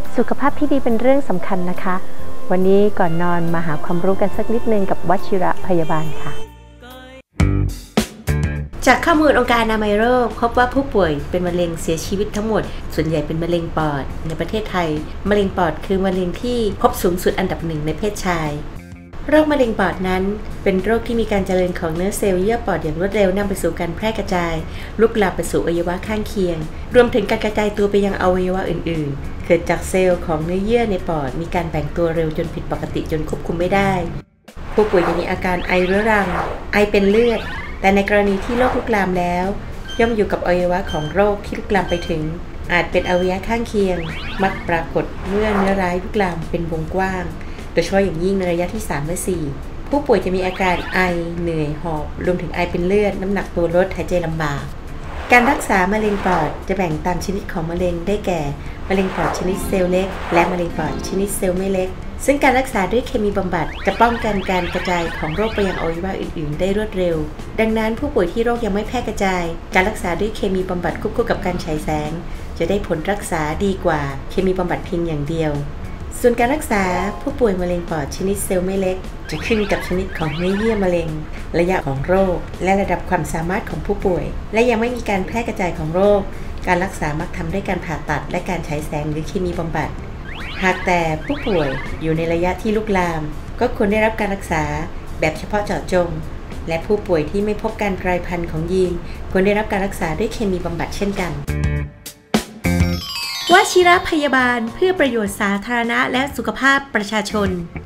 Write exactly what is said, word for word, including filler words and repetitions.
สุขภาพที่ดีเป็นเรื่องสำคัญนะคะวันนี้ก่อนนอนมาหาความรู้กันสักนิดนึงกับวชิระพยาบาลค่ะจากข้อมูลองค์การอนามัยโลกพบว่าผู้ป่วยเป็นมะเร็งเสียชีวิตทั้งหมดส่วนใหญ่เป็นมะเร็งปอดในประเทศไทยมะเร็งปอดคือมะเร็งที่พบสูงสุดอันดับหนึ่งในเพศชายโรคมะเร็งปอดนั้นเป็นโรคที่มีการเจริญของเนื้อเซลล์เยื่อปอดอย่างรวดเร็วนำไปสู่การแพร่กระจายลุกลามไปสู่อวัยวะข้างเคียงรวมถึงการกระจายตัวไปยังอวัยวะอื่นๆเกิดจากเซลล์ของเนื้อเยื่อในปอดมีการแบ่งตัวเร็วจนผิดปกติจนควบคุมไม่ได้ผู้ป่วยจะมีอาการไอเรื้อรังไอเป็นเลือดแต่ในกรณีที่โรคลุกลามแล้วย่อมอยู่กับอวัยวะของโรคที่ลุกลามไปถึงอาจเป็นอวัยวะข้างเคียงมักปรากฏเมื่อเนื้อร้ายลุกลามเป็นวงกว้างโดยเฉพาะอย่างยิ่งในระยะที่สามและสี่ผู้ป่วยจะมีอาการไอเหนื่อยหอบรวมถึงไอเป็นเลือดน้ำหนักตัวลดหายใจลำบากการรักษามะเร็งปอดจะแบ่งตามชนิดของมะเร็งได้แก่มะเร็งปอดชนิดเซลล์เล็กและมะเร็งปอดชนิดเซลล์ไม่เล็กซึ่งการรักษาด้วยเคมีบำบัดจะป้องกันการกระจายของโรคไปยังอวัยวะอื่นๆได้รวดเร็วดังนั้นผู้ป่วยที่โรคยังไม่แพร่กระจายการรักษาด้วยเคมีบำบัดควบคู่กับการฉายแสงจะได้ผลรักษาดีกว่าเคมีบำบัดเพียงอย่างเดียวส่วนการรักษาผู้ป่วยมะเร็งปอดชนิดเซลล์ไม่เล็กจะขึ้นกับชนิดของเนื้อเยื่อมะเร็งระยะของโรคและระดับความสามารถของผู้ป่วยและยังไม่มีการแพร่กระจายของโรคการรักษามักทำด้วยการผ่าตัดและการฉายแสงหรือเคมีบำบัดหากแต่ผู้ป่วยอยู่ในระยะที่ลุกลามก็ควรได้รับการรักษาแบบเฉพาะเจาะจงและผู้ป่วยที่ไม่พบการกลายพันธุ์ของยีนควรได้รับการรักษาด้วยเคมีบำบัดเช่นกันวชิระพยาบาลเพื่อประโยชน์สาธารณะและสุขภาพประชาชน